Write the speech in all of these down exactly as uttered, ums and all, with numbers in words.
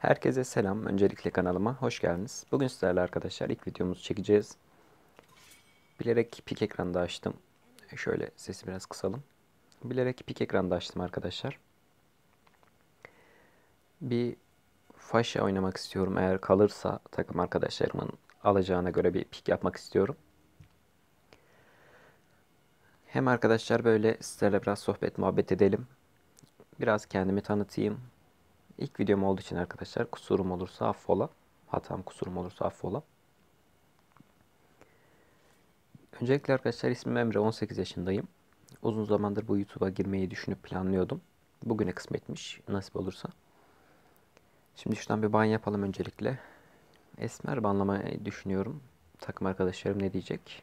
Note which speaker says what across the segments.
Speaker 1: Herkese selam. Öncelikle kanalıma hoş geldiniz. Bugün sizlerle arkadaşlar ilk videomuzu çekeceğiz. Bilerek pik ekranda açtım. Şöyle sesi biraz kısalım. Bilerek pik ekranda açtım arkadaşlar. Bir faşa oynamak istiyorum. Eğer kalırsa takım arkadaşlarımın alacağına göre bir pik yapmak istiyorum. Hem arkadaşlar böyle sizlerle biraz sohbet muhabbet edelim. Biraz kendimi tanıtayım. İlk videom olduğu için arkadaşlar kusurum olursa affola. Hatam kusurum olursa affola. Öncelikle arkadaşlar ismim Emre, on sekiz yaşındayım. Uzun zamandır bu YouTube'a girmeyi düşünüp planlıyordum. Bugüne kısmetmiş, nasip olursa. Şimdi şuradan bir ban yapalım öncelikle. Esmer banlamayı düşünüyorum. Takım arkadaşlarım ne diyecek?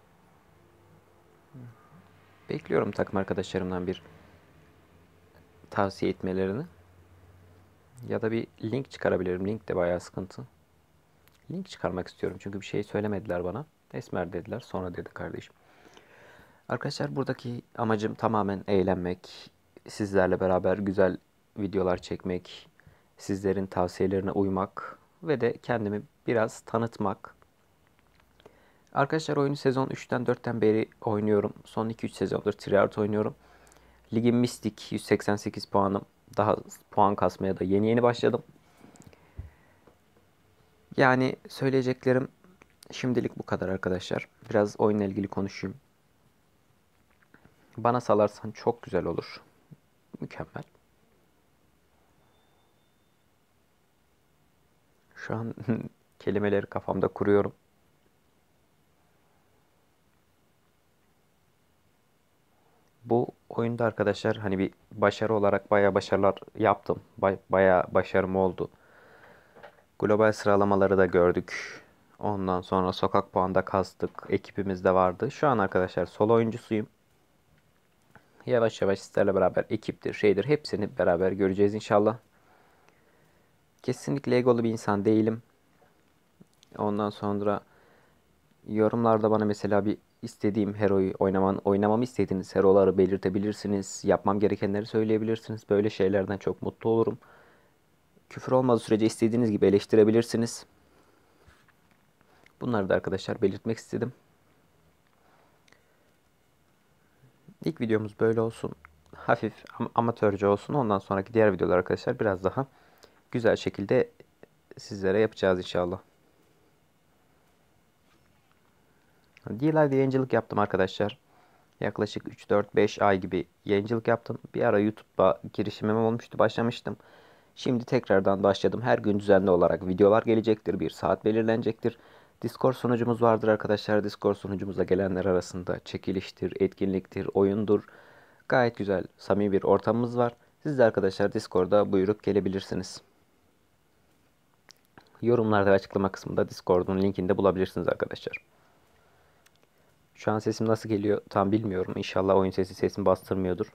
Speaker 1: Bekliyorum takım arkadaşlarımdan bir tavsiye etmelerini. Ya da bir link çıkarabilirim. Link de bayağı sıkıntı. Link çıkarmak istiyorum çünkü bir şey söylemediler bana. Esmer dediler, sonra dedi kardeşim. Arkadaşlar buradaki amacım tamamen eğlenmek, sizlerle beraber güzel videolar çekmek, sizlerin tavsiyelerine uymak ve de kendimi biraz tanıtmak. Arkadaşlar oyunu sezon üçten dörtten beri oynuyorum. Son iki üç sezondur Triart oynuyorum. Ligim mistik, yüz seksen sekiz puanım. Daha puan kasmaya da yeni yeni başladım. Yani söyleyeceklerim şimdilik bu kadar arkadaşlar. Biraz oyunla ilgili konuşayım. Bana salarsan çok güzel olur. Mükemmel. Şu an kelimeleri kafamda kuruyorum. Bu oyunda arkadaşlar hani bir başarı olarak bayağı başarılar yaptım. Bay, bayağı başarım oldu. Global sıralamaları da gördük. Ondan sonra sokak puanda kastık. Ekibimiz de vardı. Şu an arkadaşlar solo oyuncusuyum. Yavaş yavaş sizlerle beraber ekiptir, şeydir hepsini beraber göreceğiz inşallah. Kesinlikle egolu bir insan değilim. Ondan sonra yorumlarda bana mesela bir istediğim heroyu oynaman, oynamamı istediğiniz heroları belirtebilirsiniz. Yapmam gerekenleri söyleyebilirsiniz. Böyle şeylerden çok mutlu olurum. Küfür olmadığı sürece istediğiniz gibi eleştirebilirsiniz. Bunları da arkadaşlar belirtmek istedim. İlk videomuz böyle olsun. Hafif am amatörce olsun. Ondan sonraki diğer videolar arkadaşlar biraz daha güzel şekilde sizlere yapacağız inşallah. D-Live yayıncılık yaptım arkadaşlar. Yaklaşık üç dört beş ay gibi yayıncılık yaptım. Bir ara YouTube'a girişimim olmuştu. Başlamıştım. Şimdi tekrardan başladım. Her gün düzenli olarak videolar gelecektir. Bir saat belirlenecektir. Discord sunucumuz vardır arkadaşlar. Discord sunucumuza gelenler arasında çekiliştir, etkinliktir, oyundur. Gayet güzel, samimi bir ortamımız var. Siz de arkadaşlar Discord'a buyurup gelebilirsiniz. Yorumlarda ve açıklama kısmında Discord'un linkini de bulabilirsiniz arkadaşlar. Şu an sesim nasıl geliyor tam bilmiyorum. İnşallah oyun sesi sesimi bastırmıyordur.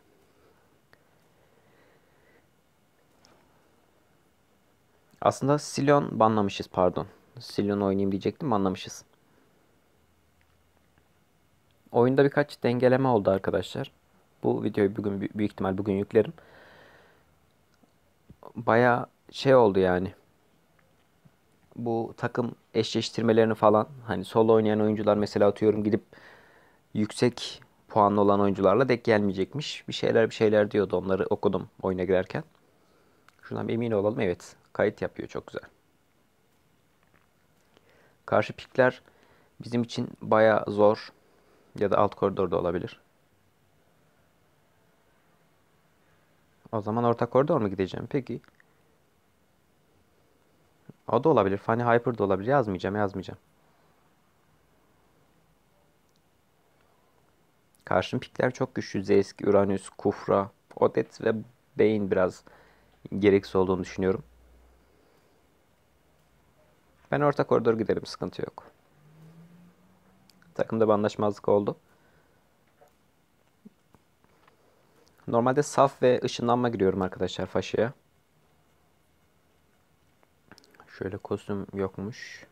Speaker 1: Aslında Silon banlamışız, pardon. Silon oynayayım diyecektim, banlamışız. Oyunda birkaç dengeleme oldu arkadaşlar. Bu videoyu bugün büyük ihtimal bugün yüklerim. Baya şey oldu yani. Bu takım eşleştirmelerini falan hani solo oynayan oyuncular mesela atıyorum gidip yüksek puanlı olan oyuncularla denk gelmeyecekmiş. Bir şeyler bir şeyler diyordu, onları okudum oyuna girerken. Şundan bir emin olalım, evet kayıt yapıyor, çok güzel. Karşı pikler bizim için baya zor ya da alt koridorda olabilir. O zaman orta koridor mu gideceğim peki? O da olabilir. Fanny Hyper da olabilir. Yazmayacağım yazmayacağım. Karşım pikler çok güçlü. Zeysk, Uranüs, Kufra, Odet ve Bane biraz gereksiz olduğunu düşünüyorum. Ben orta koridor giderim. Sıkıntı yok. Takımda bir anlaşmazlık oldu. Normalde saf ve ışınlanma giriyorum arkadaşlar Faşa'ya. Şöyle kostüm yokmuş.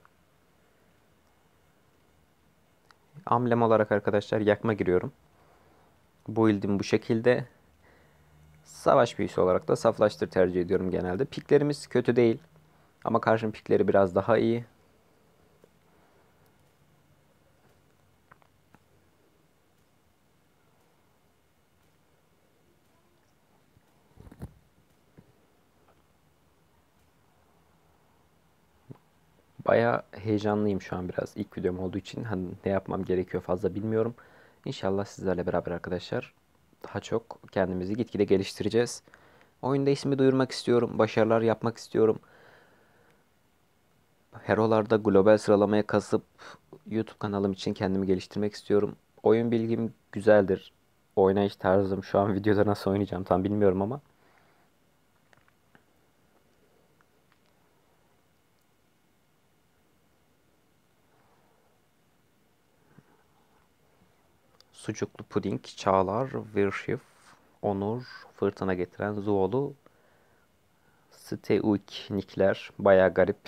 Speaker 1: Amblem olarak arkadaşlar yakma giriyorum. Bu build'im bu şekilde. Savaş büyüsü olarak da saflaştır tercih ediyorum genelde. Piklerimiz kötü değil. Ama karşının pikleri biraz daha iyi. Bayağı heyecanlıyım şu an biraz. İlk videom olduğu için hani ne yapmam gerekiyor fazla bilmiyorum. İnşallah sizlerle beraber arkadaşlar daha çok kendimizi gitgide geliştireceğiz. Oyunda ismi duyurmak istiyorum. Başarılar yapmak istiyorum. Hero'larda global sıralamaya kasıp YouTube kanalım için kendimi geliştirmek istiyorum. Oyun bilgim güzeldir. Oynayış tarzım şu an videoda nasıl oynayacağım tam bilmiyorum ama sucuklu puding, Çağlar, Virşif, Onur, Fırtına getiren Zuo'lu, Steuik nickler baya garip.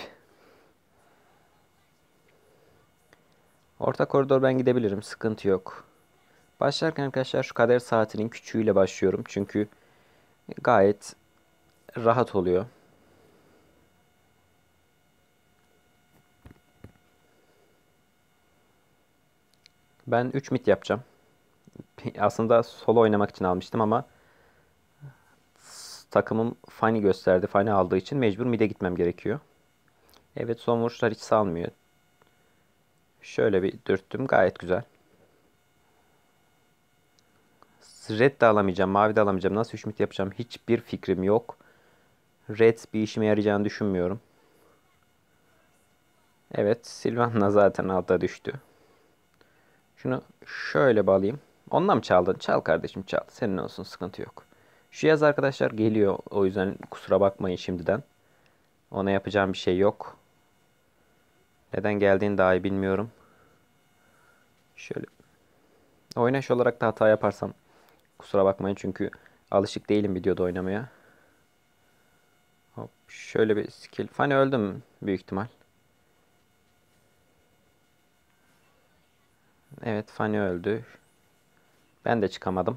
Speaker 1: Orta koridor ben gidebilirim. Sıkıntı yok. Başlarken arkadaşlar şu kader saatinin küçüğüyle başlıyorum. Çünkü gayet rahat oluyor. Ben üç mid yapacağım. Aslında solo oynamak için almıştım ama takımım Fanny gösterdi. Fanny aldığı için mecbur mid'e gitmem gerekiyor. Evet, son vuruşlar hiç salmıyor. Şöyle bir dürttüm. Gayet güzel. Red de alamayacağım. Mavi de alamayacağım. Nasıl üç mid yapacağım hiçbir fikrim yok. Red bir işime yarayacağını düşünmüyorum. Evet, Sylvan'la zaten alta düştü. Şunu şöyle bağlayayım. Ondan mı çaldın? Çal kardeşim, çal. Senin olsun, sıkıntı yok. Şu yaz arkadaşlar geliyor. O yüzden kusura bakmayın şimdiden. Ona yapacağım bir şey yok. Neden geldiğini daha iyi bilmiyorum. Şöyle. Oynaş olarak da hata yaparsam kusura bakmayın çünkü alışık değilim videoda oynamaya. Hop, şöyle bir skill. Fanny öldüm büyük ihtimal. Evet, Fanny öldü. Ben de çıkamadım.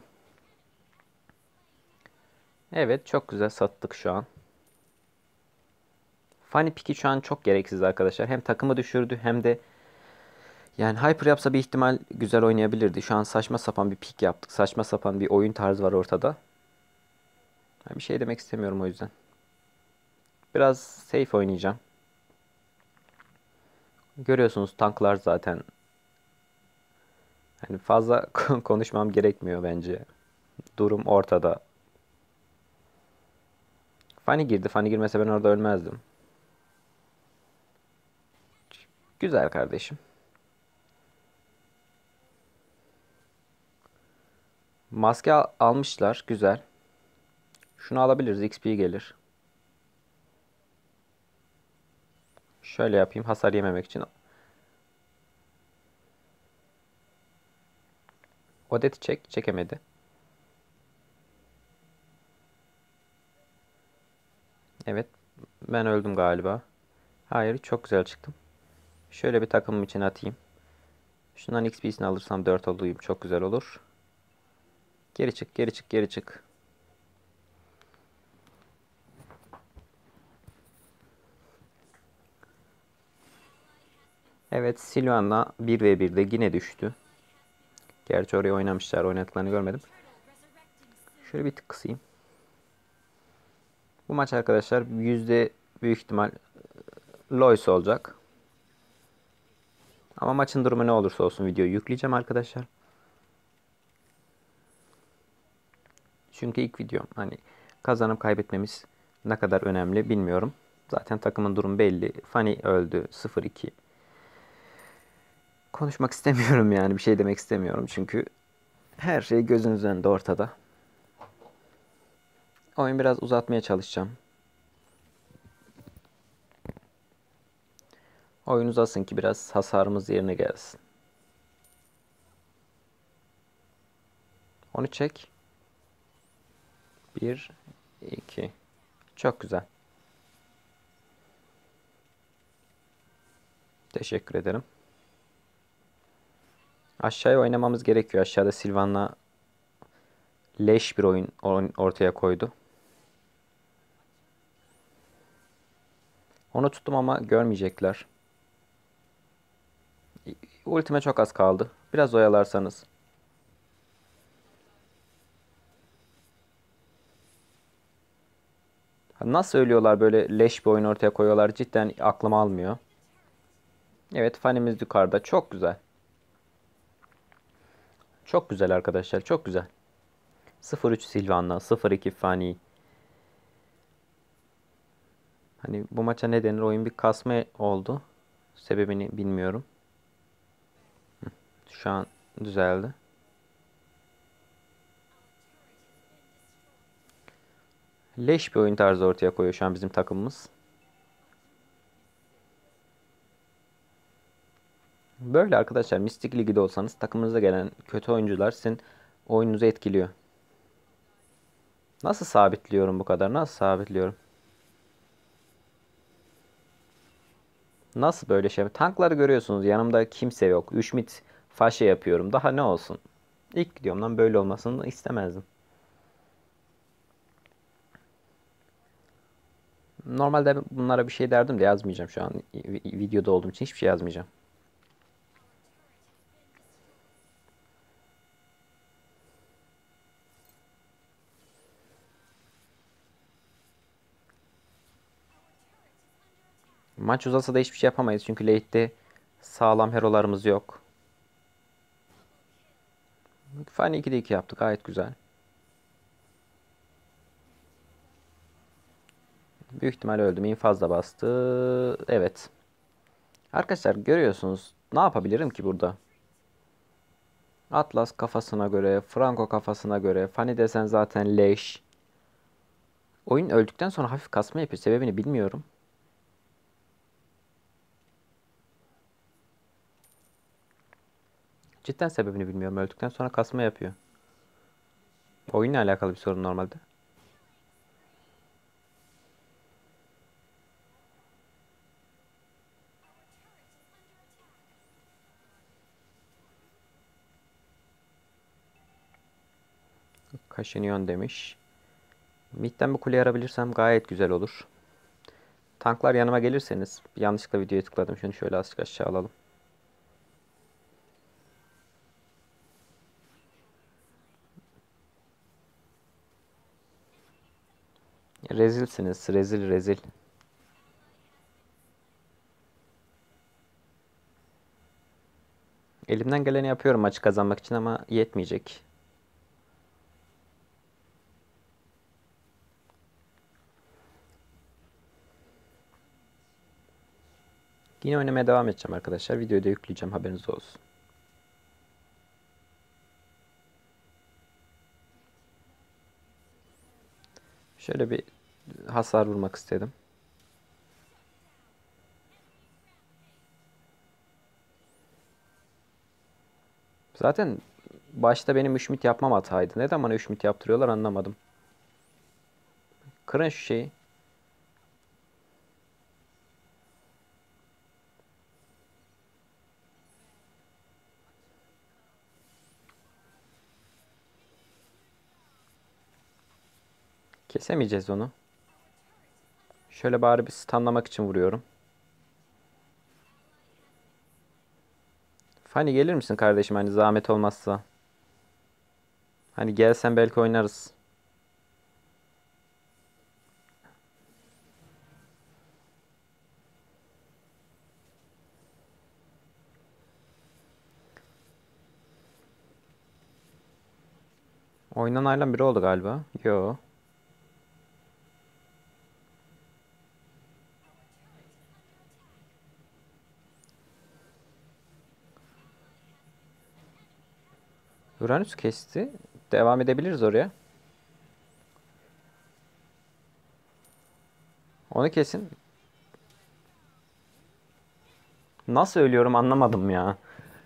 Speaker 1: Evet, çok güzel sattık şu an. Fanny piki şu an çok gereksiz arkadaşlar. Hem takımı düşürdü hem de yani Hyper yapsa bir ihtimal güzel oynayabilirdi. Şu an saçma sapan bir pik yaptık. Saçma sapan bir oyun tarzı var ortada. Bir şey demek istemiyorum o yüzden. Biraz safe oynayacağım. Görüyorsunuz tanklar zaten. Hani fazla konuşmam gerekmiyor bence. Durum ortada. Fanny girdi. Fanny girmese ben orada ölmezdim. Güzel kardeşim. Maske al- almışlar. Güzel. Şunu alabiliriz. X P gelir. Şöyle yapayım hasar yememek için. Odet'i çek. Çekemedi. Evet. Ben öldüm galiba. Hayır. Çok güzel çıktım. Şöyle bir takımım için atayım. Şundan X P'sini alırsam dört olayım. Çok güzel olur. Geri çık. Geri çık. Geri çık. Evet. Sylvan'la bir ve birde yine düştü. Gerçi oraya oynamışlar. Oynadıklarını görmedim. Şöyle bir tık kısayım. Bu maç arkadaşlar yüzde büyük ihtimal Lois olacak. Ama maçın durumu ne olursa olsun videoyu yükleyeceğim arkadaşlar. Çünkü ilk videom. Hani kazanıp kaybetmemiz ne kadar önemli bilmiyorum. Zaten takımın durumu belli. Fanny öldü sıfır iki. Konuşmak istemiyorum yani bir şey demek istemiyorum. Çünkü her şey gözünüzün önünde ortada. Oyun biraz uzatmaya çalışacağım. Oyun uzasın ki biraz hasarımız yerine gelsin. Onu çek. Bir, iki. Çok güzel. Teşekkür ederim. Aşağıya oynamamız gerekiyor. Aşağıda Sylvan'la leş bir oyun ortaya koydu. Onu tuttum ama görmeyecekler. Ultime çok az kaldı. Biraz oyalarsanız. Nasıl ölüyorlar, böyle leş bir oyun ortaya koyuyorlar. Cidden aklım almıyor. Evet, fanimiz yukarıda. Çok güzel. Çok güzel arkadaşlar. Çok güzel. sıfır üç Sylvan'la, sıfır iki Fanny. Hani bu maça ne denir? Oyun bir kasma oldu. Sebebini bilmiyorum. Şu an düzeldi. Leş bir oyun tarzı ortaya koyuyor şu an bizim takımımız. Böyle arkadaşlar, Mistik Ligi'de olsanız takımınıza gelen kötü oyuncular sizin oyununuzu etkiliyor. Nasıl sabitliyorum bu kadar? Nasıl sabitliyorum? Nasıl böyle şey? Tankları görüyorsunuz. Yanımda kimse yok. üç mit faşe yapıyorum. Daha ne olsun? İlk videomdan böyle olmasını istemezdim. Normalde bunlara bir şey derdim de yazmayacağım şu an. Videoda olduğum için hiçbir şey yazmayacağım. Maç uzasa da hiçbir şey yapamayız. Çünkü late'de sağlam hero'larımız yok. Fani ikide iki yaptık. Gayet güzel. Büyük ihtimal öldüm. İnfaz da bastı. Evet. Arkadaşlar görüyorsunuz. Ne yapabilirim ki burada? Atlas kafasına göre, Franco kafasına göre. Fanny desen zaten leş. Oyun öldükten sonra hafif kasma yapıyor. Sebebini bilmiyorum. Cidden sebebini bilmiyorum. Öldükten sonra kasma yapıyor. Oyunla alakalı bir sorun normalde. Kaşınıyor demiş. Mid'den bir kule yarabilirsem gayet güzel olur. Tanklar yanıma gelirseniz, yanlışlıkla videoya tıkladım. Şunu şöyle azıcık aşağı alalım. Rezilsiniz. Rezil rezil. Elimden geleni yapıyorum maçı kazanmak için ama yetmeyecek. Yine oynamaya devam edeceğim arkadaşlar. Videoyu da yükleyeceğim, haberiniz olsun. Şöyle bir hasar vurmak istedim. Zaten başta benim üç mit yapmam hataydı. Neden bana üç mit yaptırıyorlar anlamadım. Kırın şu şeyi. Kesemeyeceğiz onu. Şöyle bari bir stunlamak için vuruyorum. Fanny gelir misin kardeşim, hani zahmet olmazsa? Hani gelsen belki oynarız. Oyundan ayrılan biri oldu galiba. Yo. Uranüs kesti. Devam edebiliriz oraya. Onu kesin. Nasıl ölüyorum anlamadım ya.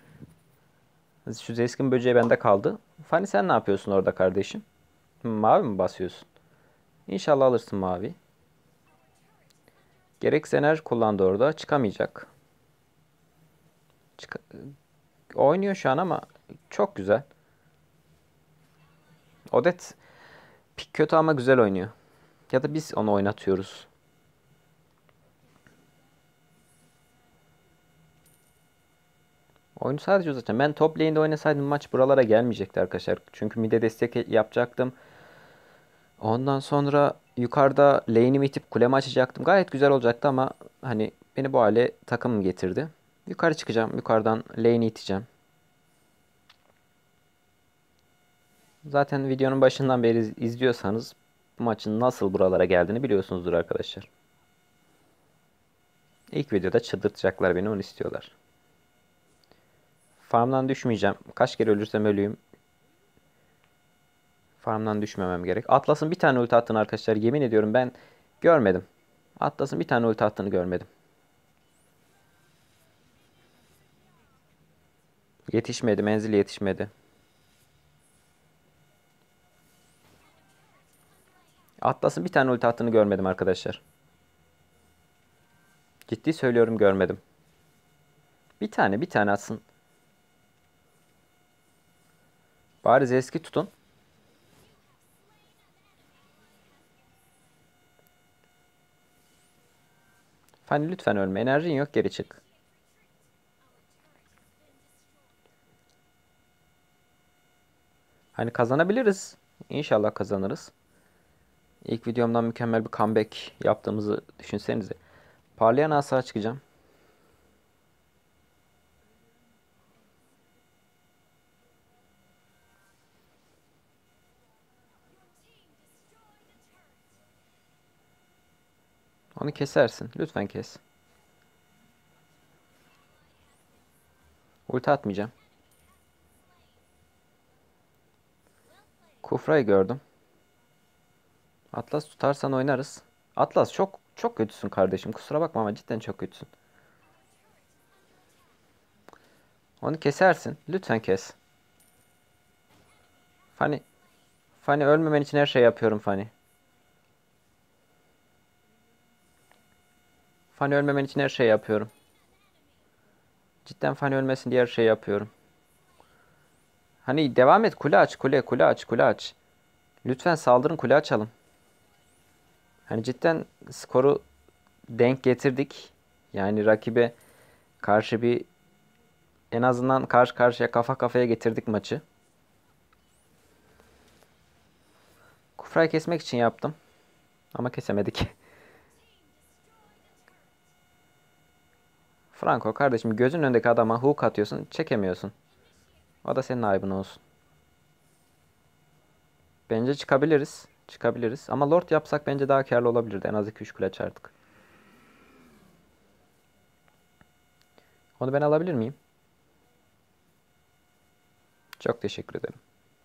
Speaker 1: Şu Zeskin böceği bende kaldı. Fanny sen ne yapıyorsun orada kardeşim? Mavi mi basıyorsun? İnşallah alırsın mavi. Gereksiz enerji kullandı orada. Çıkamayacak. Çık Oynuyor şu an ama çok güzel. Odet pik kötü ama güzel oynuyor. Ya da biz onu oynatıyoruz. Oyunu sadece uzatacağım. Ben top lane'de oynasaydım maç buralara gelmeyecekti arkadaşlar. Çünkü mid'e destek yapacaktım. Ondan sonra yukarıda lane'imi itip kulemi açacaktım. Gayet güzel olacaktı ama hani beni bu hale takım getirdi. Yukarı çıkacağım. Yukarıdan lane'i iteceğim. Zaten videonun başından beri izliyorsanız bu maçın nasıl buralara geldiğini biliyorsunuzdur arkadaşlar. İlk videoda çıldırtacaklar beni, onu istiyorlar. Farmdan düşmeyeceğim. Kaç kere ölürsem öleyim. Farmdan düşmemem gerek. Atlas'ın bir tane ulti attığını arkadaşlar yemin ediyorum ben görmedim. Atlas'ın bir tane ulti attığını görmedim. Yetişmedi. Menzil yetişmedi. Atlas'ın bir tane ulti attığını görmedim arkadaşlar. Ciddi söylüyorum, görmedim. Bir tane bir tane atsın. Bari eski tutun. Hani lütfen ölme. Enerjin yok, geri çık. Hani kazanabiliriz. İnşallah kazanırız. İlk videomdan mükemmel bir comeback yaptığımızı düşünsenize. Parlayan asa çıkacağım. Onu kesersin. Lütfen kes. Ulti atmayacağım. Kufra'yı gördüm. Atlas tutarsan oynarız. Atlas çok çok kötüsün kardeşim. Kusura bakma ama cidden çok kötüsün. Onu kesersin. Lütfen kes. Fani. Fani ölmemen için her şey yapıyorum Fani. Fani ölmemen için her şey yapıyorum. Cidden Fani ölmesin diye her şey yapıyorum. Hani devam et, kule aç, kule kule aç, kule aç. Lütfen saldırın, kule açalım. Hani cidden skoru denk getirdik. Yani rakibe karşı bir, en azından karşı karşıya kafa kafaya getirdik maçı. Kufra'yı kesmek için yaptım. Ama kesemedik. Franco kardeşim, gözün önündeki adama hook atıyorsun, çekemiyorsun. O da senin ayıbın olsun. Bence çıkabiliriz. Çıkabiliriz. Ama Lord yapsak bence daha karlı olabilirdi. En az iki üç kule açardık. Onu ben alabilir miyim? Çok teşekkür ederim.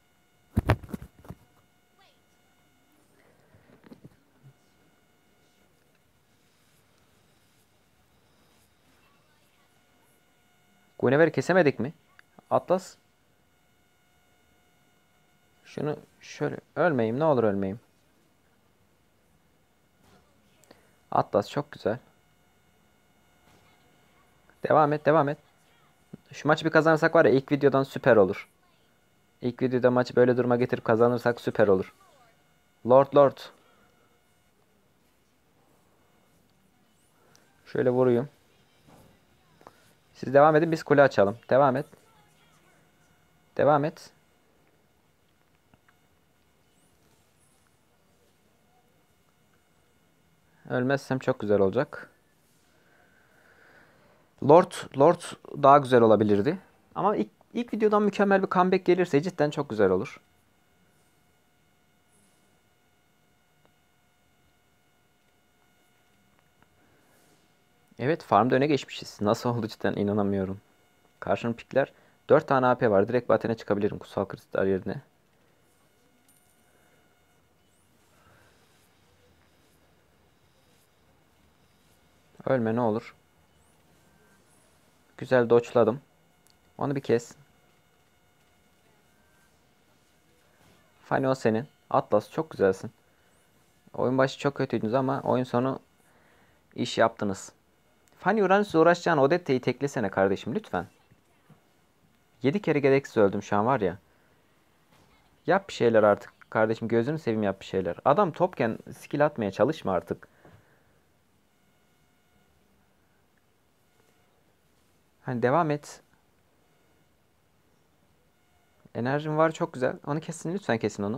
Speaker 1: Guinevere'i kesemedik mi? Atlas. Şunu şöyle, ölmeyeyim ne olur, ölmeyeyim. Atlas çok güzel. Devam et, devam et. Şu maçı bir kazanırsak var ya, ilk videodan süper olur. İlk videoda maçı böyle duruma getirip kazanırsak süper olur. Lord Lord. Şöyle vurayım. Siz devam edin, biz kule açalım. Devam et. Devam et. Ölmezsem çok güzel olacak. Lord Lord daha güzel olabilirdi. Ama ilk, ilk videodan mükemmel bir comeback gelirse cidden çok güzel olur. Evet, farmda öne geçmişiz. Nasıl oldu cidden inanamıyorum. Karşının pikler. dört tane A P var. Direkt batene çıkabilirim kutsal kristal yerine. Ölme ne olur. Güzel dodge'ladım. Onu bir kes. Fanny o senin. Atlas çok güzelsin. Oyun başı çok kötüydünüz ama oyun sonu iş yaptınız. Fanny Uranüs'le uğraşacağın Odette'yi teklesene kardeşim lütfen. yedi kere gereksiz öldüm şu an var ya. Yap bir şeyler artık kardeşim, gözünü seveyim, yap bir şeyler. Adam topken skill atmaya çalışma artık. Hani devam et. Enerjim var, çok güzel. Onu kesin, lütfen kesin onu.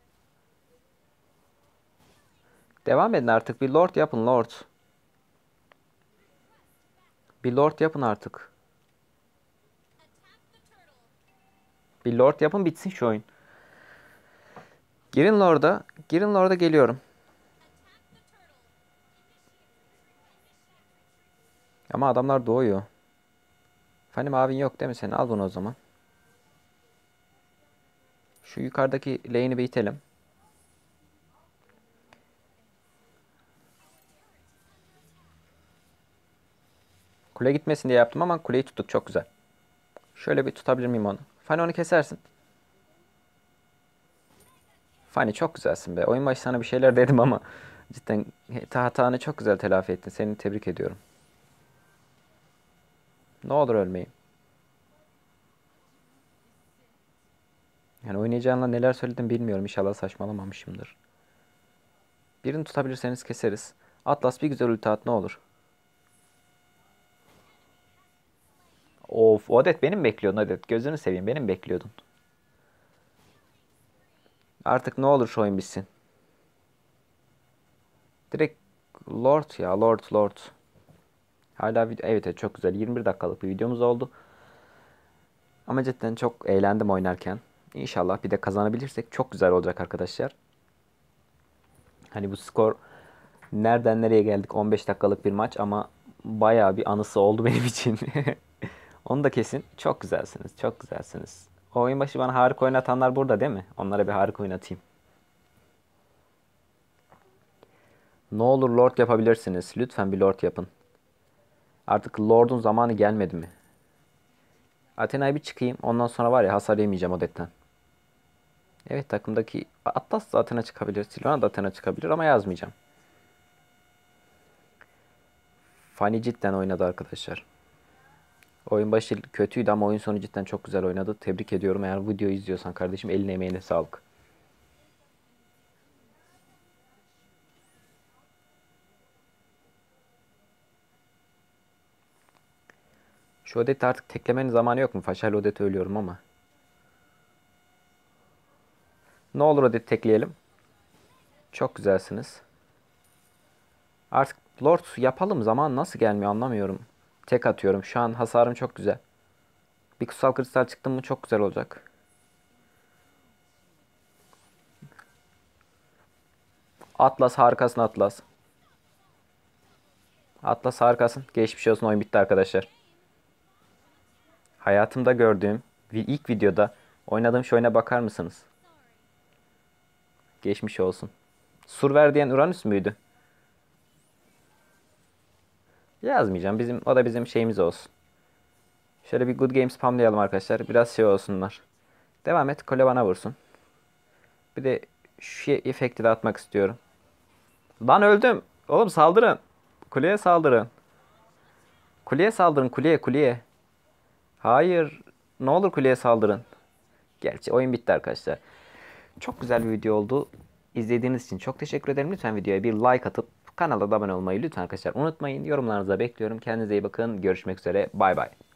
Speaker 1: Devam edin artık. Bir lord yapın, lord. Bir lord yapın artık. Bir lord yapın, bitsin şu oyun. Girin lord'a. Girin lord'a, geliyorum. Ama adamlar doğuyor. Fanny mavin yok değil mi senin? Al bunu o zaman. Şu yukarıdaki lane'i bir itelim. Kule gitmesin diye yaptım ama kuleyi tuttuk, çok güzel. Şöyle bir tutabilir miyim onu? Fanny onu kesersin. Fanny çok güzelsin be. Oyun başı sana bir şeyler dedim ama cidden hatanı çok güzel telafi ettin. Seni tebrik ediyorum. Ne olur ölmeyin. Yani oynayacağınla neler söyledim bilmiyorum. İnşallah saçmalamamışımdır. Birini tutabilirseniz keseriz. Atlas bir güzel ulti at, ne olur. Of, Odet benim bekliyordun Odet. Gözünü seveyim, benim bekliyordun. Artık ne olur şu oyun bitsin. Direkt Lord ya, Lord Lord. Hala video, evet, evet, çok güzel. yirmi bir dakikalık bir videomuz oldu. Ama cidden çok eğlendim oynarken. İnşallah bir de kazanabilirsek çok güzel olacak arkadaşlar. Hani bu skor, nereden nereye geldik? on beş dakikalık bir maç ama bayağı bir anısı oldu benim için. Onu da kesin. Çok güzelsiniz. Çok güzelsiniz. O oyun başı bana harika oynatanlar burada değil mi? Onlara bir harika oynatayım. Ne olur lord yapabilirsiniz. Lütfen bir lord yapın. Artık lord'un zamanı gelmedi mi? Athena'ya bir çıkayım. Ondan sonra var ya, hasar yemeyeceğim Odette'den. Evet, takımdaki Atlas da Athena çıkabilir. Sylvana da Athena çıkabilir ama yazmayacağım. Fanny cidden oynadı arkadaşlar. Oyun başı kötüydü ama oyun sonu cidden çok güzel oynadı. Tebrik ediyorum. Eğer videoyu izliyorsan kardeşim, eline emeğine sağlık. Şu Odette'i artık teklemenin zamanı yok mu? Faşal Odette ölüyorum ama. Ne olur Odette tekleyelim. Çok güzelsiniz. Artık Lord yapalım. Zaman nasıl gelmiyor anlamıyorum. Tek atıyorum. Şu an hasarım çok güzel. Bir kutsal kristal çıktı mı çok güzel olacak. Atlas harikasın Atlas. Atlas harikasın. Geçmiş olsun, oyun bitti arkadaşlar. Hayatımda gördüğüm ilk videoda oynadığım şu oyuna bakar mısınız? Geçmiş olsun. Surver diyen Uranüs müydü? Yazmayacağım. Bizim, o da bizim şeyimiz olsun. Şöyle bir good game spamlayalım arkadaşlar. Biraz şey olsunlar. Devam et. Kole bana vursun. Bir de şu efekti de atmak istiyorum. Lan öldüm. Oğlum saldırın. Kuleye saldırın. Kuleye saldırın. Kuleye kuleye. Hayır. Ne olur kuleye saldırın. Gerçi oyun bitti arkadaşlar. Çok güzel bir video oldu. İzlediğiniz için çok teşekkür ederim. Lütfen videoya bir like atıp kanala da abone olmayı lütfen arkadaşlar unutmayın. Yorumlarınızı bekliyorum. Kendinize iyi bakın. Görüşmek üzere. Bay bay.